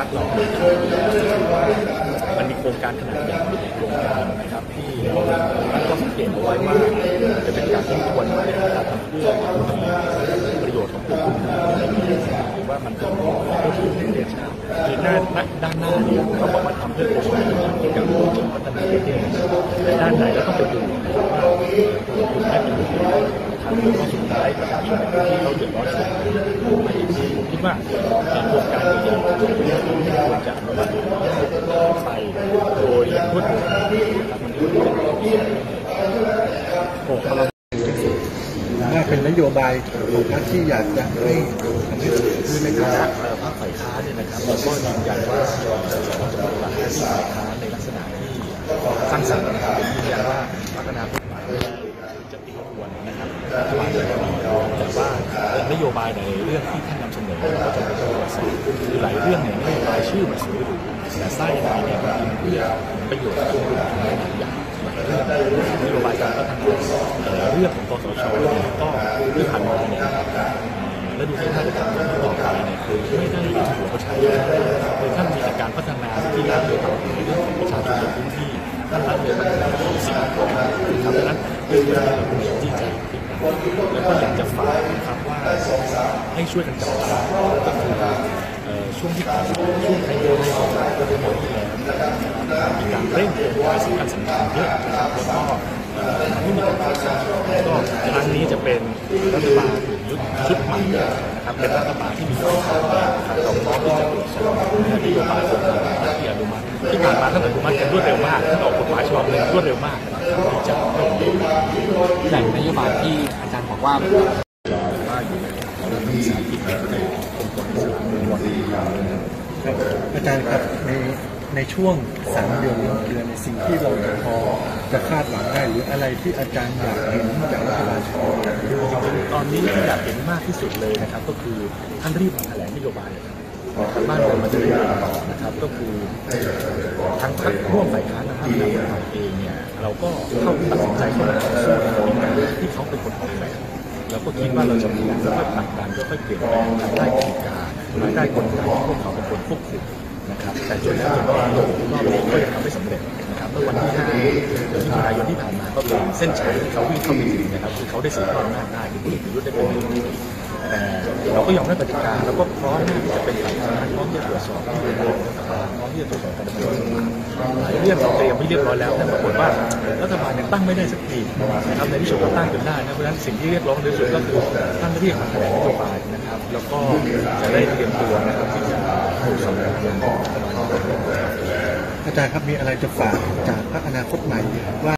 รรคเรามันมีโครงการขนาดใหญ่โครงการนะครับที่เราตั้งข้อสังเกตเอาไว้ว่าจะเป็นการทิ้งทวนมานะครับเพื่อประโยชน์ของผู้คนหรือว่ามันเป็นผู้ถือในประเทศชาติคือด้านหน้าเนี่ยเขาบอกว่าทำเพื่อโครงการเกี่ยวกับพัฒนาประเทศแต่ด้านไหนแล้วต้องไปดูว่าคุณได้ประโยชน์ทางแล้วก็สุดท้ายประชาชนที่เขาเดือดร้อนสุดผมคิดว่าโครงการใหญ่ๆควรจะอนุมัติไปโดยรวดเร็วนะครับมันจะว่าเป็นนโยบายของพรรคที่อยากจะให้คือในฐานะพรรคฝ่ายค้านเนี่ยนะครับเราก็ยืนยันว่าเราจะปฏิบัติหน้าที่ฝ่ายค้านในลักษณะที่สร้างสรรค์นะครับยืนยันว่าพัฒนาผลหมายจะติดทวนนะครับรัฐบาลจะมีแต่ว่านโยบายในเรื่องที่ท่านนำเสนอเราจะไปตรวจสอบคือหลายเรื่องเนี่ยนโยบายชื่อมันสวยหรูแต่ไส้ในเนี่ยมันกินเพื่อประโยชน์ของกลุ่มทุนใหญ่นโยบายการพัฒนาเรื่องของกสชก็ที่ผ่านมาเนี่ยและดูที่ท่านจะทำต่อไปเนี่ยคือไม่ได้หัวประชาชนคือท่านมีการพัฒนาที่ละเลยต่อในเรื่องของประชาชนในพื้นที่ท่านละเลยพัฒนาของสิ่งทำนั้นเรื่องนี้เราควรที่จะติดตามแล้วก็อยากจะฝากนะครับว่าให้ช่วยกันจับตาก็คือช่วงที่ผ่านมาช่วงไทยโยนในของก็เป็นอย่างที่แล้วมีการเร่งโครงการสำคัญเยอะนะครับแล้วก็ไม่มีการพัฒนาก็ครั้งนี้จะเป็นรัฐบาลชุดใหม่นะครับเป็นรัฐบาลที่มีฝ่ายค้านนะครับเราพร้อมที่จะตรวจสอบนโยบายของเราที่อนุมัติที่ผ่านมาท่านอนุมัติกันรวดเร็วมากท่านออกกฎหมายฉบับหนึ่งรวดเร็วมากที่จะแต่นโยบายที่อาจารย์บอกว่าอยู่ในวิสาหกิจในองค์กรอิสระอาจารย์ครับในช่วง3 เดือนในสิ่งที่เราจะคาดหวังได้หรืออะไรที่อาจารย์อยากเห็นจากรัฐบาลตอนนี้ที่อยากเห็นมากที่สุดเลยนะครับก็คือท่านรีบมาแถลงนโยบายบ้านเมืองมันจะได้ต่อนะครับก็คือทั้งพรรคร่วมฝ่ายค้านนะครับเราเองเนี่ยเราก็เข้าตัดสินใจเข้ามาต่อสู้ในการที่เขาเป็นคนออกแบบเราก็คิดว่าเราจะมีการค่อยๆผลักดันค่อยๆเปลี่ยนแปลงภายใต้กติกาภายใต้กลไกที่พวกเขาเป็นคนควบคุมนะครับแต่จนแล้วรอบนี้ก็ยังทำไม่สำเร็จนะครับเมื่อวันที่5 มิถุนายนที่ผ่านมาก็เป็นเส้นชัยที่เขาวิ่งเข้าไปถึงนะครับคือเขาได้สืบทอดอำนาจได้คือพลเอกประยุทธ์ได้เป็นนายกแต่เราก็ยอมรับกติกาแล้วก็พร้อมที่จะเป็นฝ่ายค้านพร้อมที่จะตรวจสอบที่เป็นรัฐบาลพร้อมที่จะตรวจสอบการดำเนินหลายเรื่องเราเตรียมไว้เรียบร้อยแล้วแต่ปรากฏว่ารัฐบาลยังตั้งไม่ได้สักทีนะครับในที่สุดก็ตั้งจนได้นะเพราะฉะนั้นสิ่งที่เรียกร้องในที่สุดก็คือท่านเรียกมาแถลงนโยบายนะครับแล้วก็จะได้เตรียมตัวนะครับที่จะตรวจสอบการดำเนินอาจารย์ครับมีอะไรจะฝากจากพรรคอนาคตใหม่ว่า